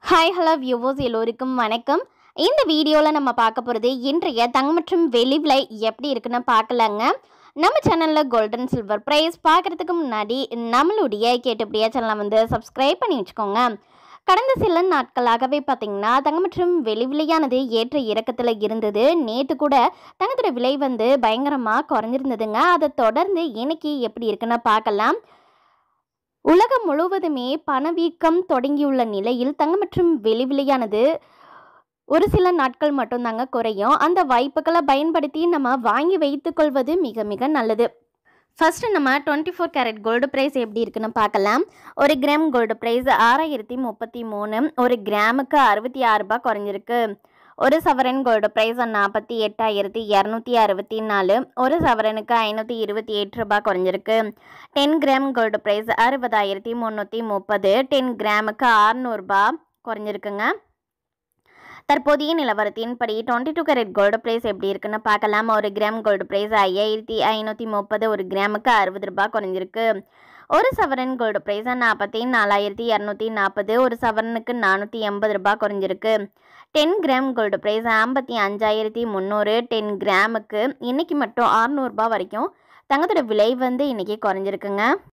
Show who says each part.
Speaker 1: Hi hello viewers எல்லோருக்கும் வணக்கம். இந்த வீடியோவில் நம்ம பார்க்க போகிறது இன்றைய தங்கம் மற்றும் வெள்ளி விலை எப்படி இருக்குன்னு பார்க்கலாங்க. நம்ம சேனலில் கோல்டன் சில்வர் ப்ரைஸ் பார்க்குறதுக்கு முன்னாடி நம்மளுடைய கேட்டுப்படியா சேனலை சப்ஸ்கிரைப் பண்ணி வச்சுக்கோங்க. கடந்த சில நாட்களாகவே பார்த்திங்கன்னா தங்கம் மற்றும் வெள்ளி விலையானது ஏற்ற இறக்கத்தில் இருந்தது. நேற்று கூட தங்கத்தோட விலை பயங்கரமாக குறைஞ்சிருந்ததுங்க. அதை தொடர்ந்து இன்னைக்கு எப்படி இருக்குன்னு பார்க்கலாம். உலகம் முழுவதுமே பணவீக்கம் தொடங்கியுள்ள நிலையில் தங்கம் மற்றும் வெள்ளி விலையானது ஒரு சில நாட்கள் மட்டும்தாங்க குறையும். அந்த வாய்ப்புகளை பயன்படுத்தி நம்ம வாங்கி வைத்துக்கொள்வது மிக மிக நல்லது. ஃபர்ஸ்ட் நம்ம 24 கேரட் கோல்டு ப்ரைஸ் எப்படி இருக்குன்னு பார்க்கலாம். ஒரு கிராம் கோல்டு ப்ரைஸ் 6033, ஒரு கிராமுக்கு 66 ரூபாய் குறைஞ்சிருக்கு. ஒரு சவரன் கோல்டு ப்ரைஸ் 48,264, ஒரு சவரனுக்கு 528 ரூபாய் குறைஞ்சிருக்கு. 10 கிராம் கோல்டு ப்ரைஸ் 60,330, 10 கிராமுக்கு 600 ரூபாய் குறைஞ்சிருக்குங்க. தற்போதைய நிலவரத்தின்படி 22 கேரட் கோல்டு ப்ரைஸ் எப்படி இருக்குன்னு பார்க்கலாம். ஒரு கிராம் கோல்டு ப்ரைஸ் 5,530, ஒரு கிராமுக்கு 60 ரூபாய் குறைஞ்சிருக்கு. ஒரு சவரன் கோல்டு ப்ரைஸ் 44,240, ஒரு சவரனுக்கு 480 ரூபாய் குறைஞ்சிருக்கு. 10 கிராம் கோல்டு ப்ரைஸ் 55,300, 10 கிராமுக்கு இன்னைக்கு மட்டும் 600 ரூபாய் வரைக்கும் தங்கத்தோட விலை இன்னைக்கு குறைஞ்சிருக்குங்க.